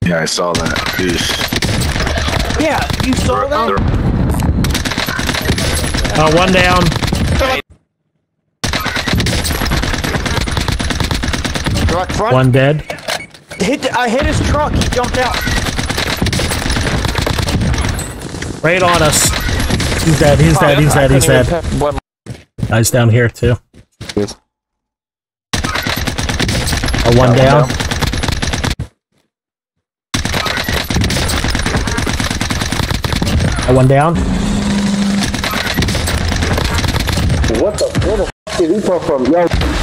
Yeah, I saw that. Peace. Yeah, you saw that? One down. Truck front. One dead. I hit his truck. He jumped out. Right on us. He's dead. He's dead. He's dead. He's dead. Guys down here too. One down. One down. What the f did he come from? Yo.